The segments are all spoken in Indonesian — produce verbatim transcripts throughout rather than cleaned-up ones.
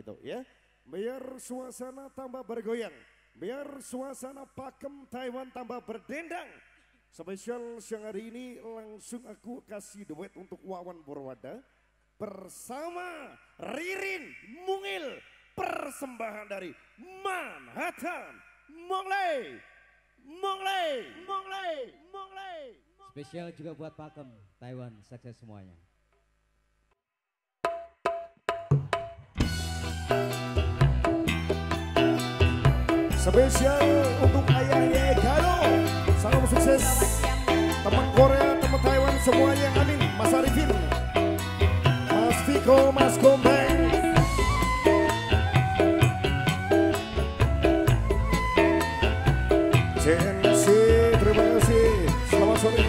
gitu ya. Biar suasana tambah bergoyang, biar suasana pakem Taiwan tambah berdendang. Spesial siang hari ini langsung aku kasih duet untuk Wawan Purwada bersama Ririn Mungil, persembahan dari Manhattan, Monglei, Monglei, Monglei, Monglei. Spesial juga buat Pakem Taiwan, sukses semuanya. Spesial untuk ayahnya Galo, salam sukses. Teman Korea, teman Taiwan semuanya, amin. Mas Arifin, Mas Viko, Mas Gombeng. C N C, terima kasih. Selamat sore.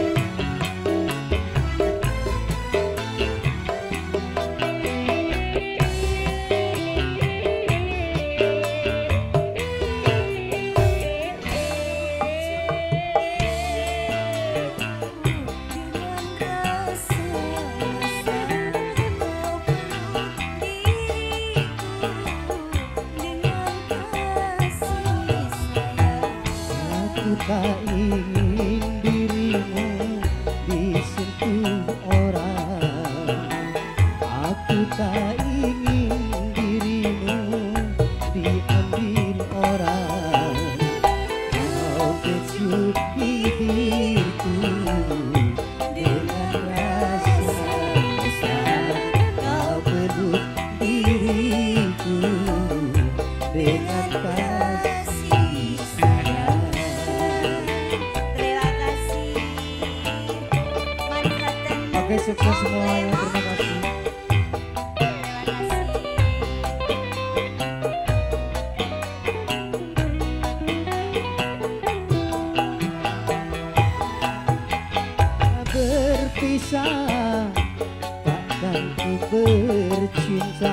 Tak ingin dirimu disentuh orang, aku tak ingin dirimu diambil orang. Kau kecup bibirku dengan rasa mesra, kau peluk diriku dengan kasih. Oke, sukses semuanya, terima kasih. Berpisah, takkan ku bercinta.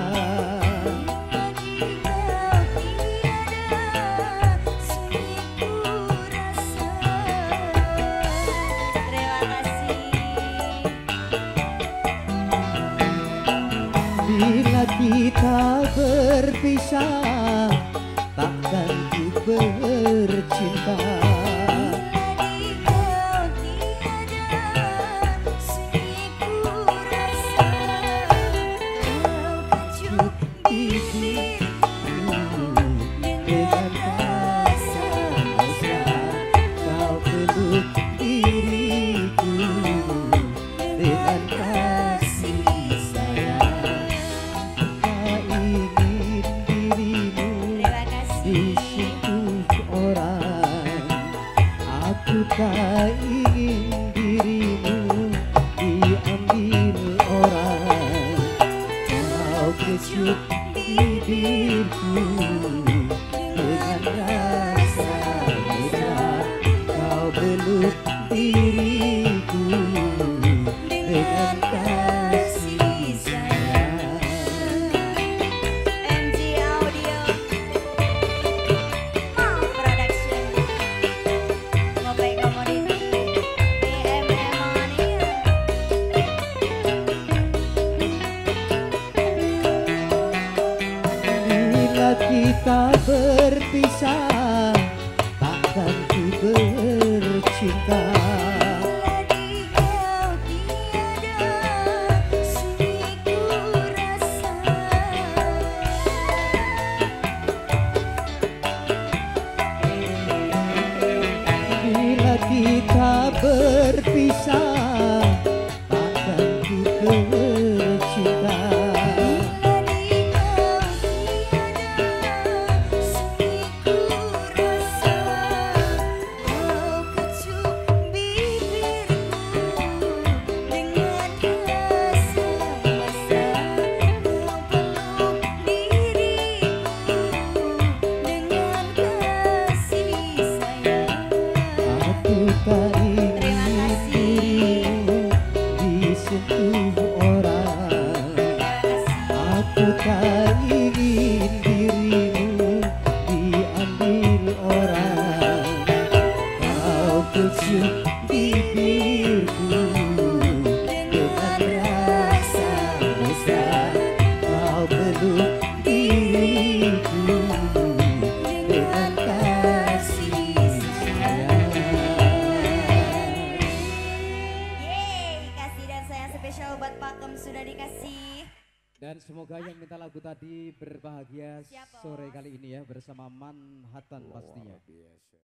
Bila kita berpisah, takkan ku bercinta. Dengan rasa mesra, kau peluk diriku dengan kasih sayang. Disentuh orang, aku tak ingin dirimu diambil orang. Kau kecup bibirku dengan rasa mesra, kau peluk diriku dengan kasih sayang. M G Audio Production Mobile Community B M M Mania. Bila kita berpisah, takkan ku bercinta. Bila kita berpisah, takkan ku bercinta. Aku tak ingin dirimu disentuh orang, aku tak ingin dirimu diambil orang. Kau kecup bibirku dengan rasa mesra, kau peluk diriku dengan kasih sayang. Yeay, kasih dan sayang spesial buat Pakem sudah dikasih. Dan semoga yang minta lagu tadi berbahagia Siapa? sore kali ini ya bersama Manhattan pastinya.